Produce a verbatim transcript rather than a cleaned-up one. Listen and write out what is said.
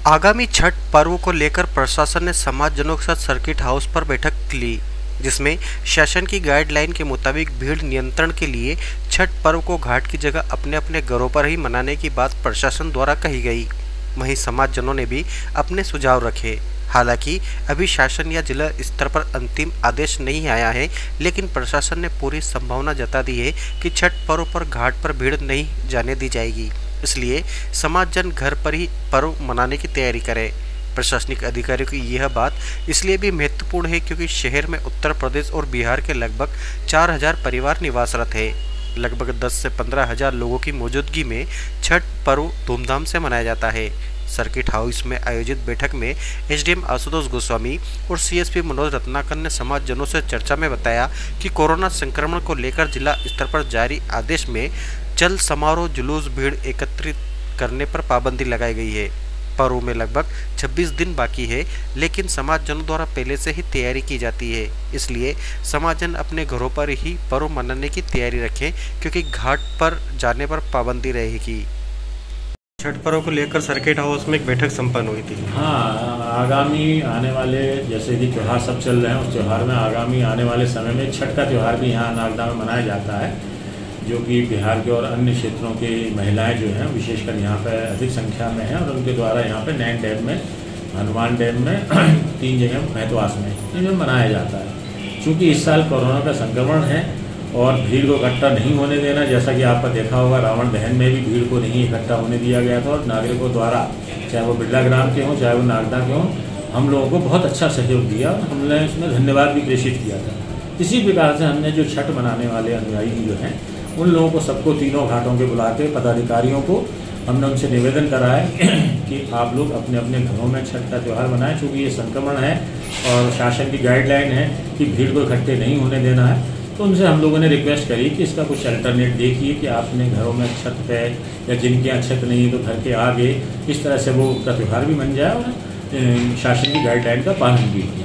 आगामी छठ पर्व को लेकर प्रशासन ने समाजजनों के साथ सर्किट हाउस पर बैठक ली, जिसमें शासन की गाइडलाइन के मुताबिक भीड़ नियंत्रण के लिए छठ पर्व को घाट की जगह अपने अपने घरों पर ही मनाने की बात प्रशासन द्वारा कही गई। वहीं समाजजनों ने भी अपने सुझाव रखे। हालांकि अभी शासन या जिला स्तर पर अंतिम आदेश नहीं आया है, लेकिन प्रशासन ने पूरी संभावना जता दी है कि छठ पर्व पर घाट पर भीड़ नहीं जाने दी जाएगी। इसलिए समाजजन घर पर ही पर्व मनाने की तैयारी करें। प्रशासनिक अधिकारियों की यह बात इसलिए भी महत्वपूर्ण है क्योंकि शहर में उत्तर प्रदेश और बिहार के लगभग चार हजार परिवार निवासरत है। लगभग दस से पंद्रह हजार लोगों की मौजूदगी में छठ पर्व धूमधाम से मनाया जाता है। सर्किट हाउस में आयोजित बैठक में एसडीएम आशुतोष गोस्वामी और सीएसपी मनोज रत्नाकर ने समाजजनों से चर्चा में बताया कि कोरोना संक्रमण को लेकर जिला स्तर पर जारी आदेश में चल समारोह, जुलूस, भीड़ एकत्रित करने पर पाबंदी लगाई गई है। पर्व में लगभग छब्बीस दिन बाकी है, लेकिन समाजजनों द्वारा पहले से ही तैयारी की जाती है। इसलिए समाजजन अपने घरों पर ही पर्व मनाने की तैयारी रखें, क्योंकि घाट पर जाने पर पाबंदी रहेगी। छठ पर्व को लेकर सर्किट हाउस में एक बैठक संपन्न हुई थी। हाँ, आगामी आने वाले जैसे कि त्यौहार सब चल रहे हैं, उस त्यौहार में आगामी आने वाले समय में छठ का त्यौहार भी यहाँ नागदा में मनाया जाता है, जो कि बिहार के और अन्य क्षेत्रों की महिलाएं जो हैं विशेषकर यहाँ पर अधिक संख्या में हैं और उनके द्वारा यहाँ पे नैन डैम में, हनुमान डैम में तीन जगह महतवास में इनमें मनाया जाता है। चूँकि इस साल कोरोना का संक्रमण है और भीड़ को इकट्ठा नहीं होने देना, जैसा कि आपका देखा होगा रावण दहन में भी भीड़ को नहीं इकट्ठा होने दिया गया था और नागरिकों द्वारा, चाहे वो बिरला ग्राम के हों चाहे वो नागदा के हों, हम लोगों को बहुत अच्छा सहयोग दिया और हमने इसमें धन्यवाद भी प्रेषित किया था। इसी प्रकार से हमने जो छठ मनाने वाले अनुयायी जो हैं उन लोगों को सबको तीनों घाटों के बुला के पदाधिकारियों को हमने उनसे निवेदन करा है कि आप लोग अपने अपने घरों में छठ का त्यौहार मनाएं, चूँकि ये संक्रमण है और शासन की गाइडलाइन है कि भीड़ को इकट्ठे नहीं होने देना है। तो उनसे हम लोगों ने रिक्वेस्ट करी कि इसका कुछ अल्टरनेट देखिए कि आप अपने घरों में छत पे या जिनके यहाँ छत नहीं है तो घर के आगे इस तरह से वो का त्यौहार भी बन जाए और शासन की गाइडलाइन का पालन भी हो।